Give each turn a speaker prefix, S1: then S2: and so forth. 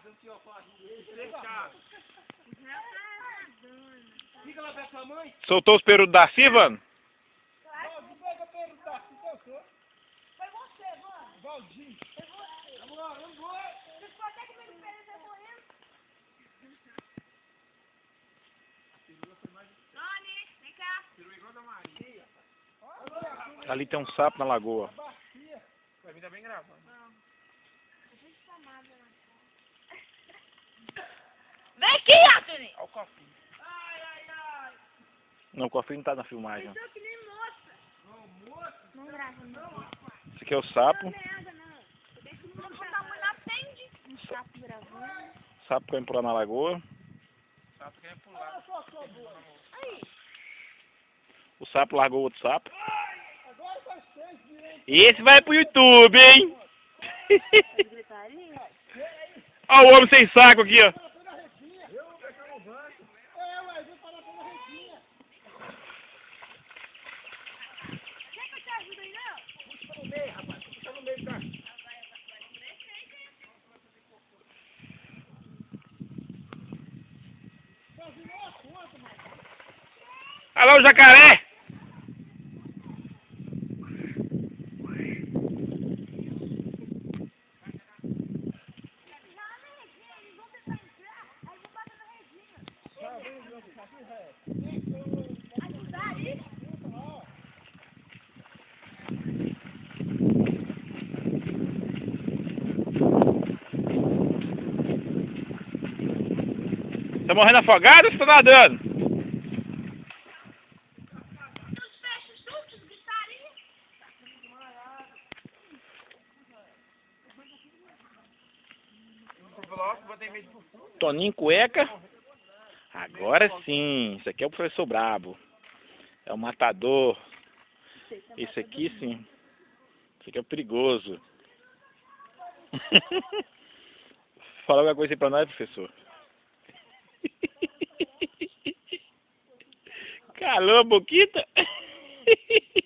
S1: Fica lá perto da sua mãe.
S2: Soltou os perudos da Silva?
S3: Foi você, mano.
S1: Valdir.
S3: Foi você.
S1: Vamos.
S3: Você ficou até com medo de perder, tá morrendo. Tony, vem cá.
S2: Ali tem um sapo na lagoa.
S1: Vai vir também gravando.
S3: Vem aqui, Anthony.
S1: Olha o cofrinho.
S2: Não, o cofrinho não tá na filmagem.
S3: Eu sou que nem moça. Não grava, não.
S2: Esse aqui é o sapo.
S3: Não nada, não. Deixa eu botar a mulher atende. Um sapo gravando.
S2: O sapo quer pular na lagoa.
S1: Sapo quer pular.
S3: Aí.
S2: O sapo largou o outro sapo. Esse vai pro YouTube, hein?
S3: Gritaria.
S2: Olha o homem sem saco aqui, ó.
S3: Quer que eu te ajude aí, não?
S1: Puxa no meio, rapaz. Puxa no meio, tá?
S2: Olha lá o jacaré. Tá morrendo afogado ou você tá nadando?
S3: Os peixes juntos, gritaria.
S1: Botei meio pro fundo.
S2: Toninho Cueca. Agora sim. Esse aqui é o professor Brabo. É o matador. Esse aqui sim. Esse aqui é o perigoso. Fala alguma coisa aí pra nós, professor. Calou a boquita?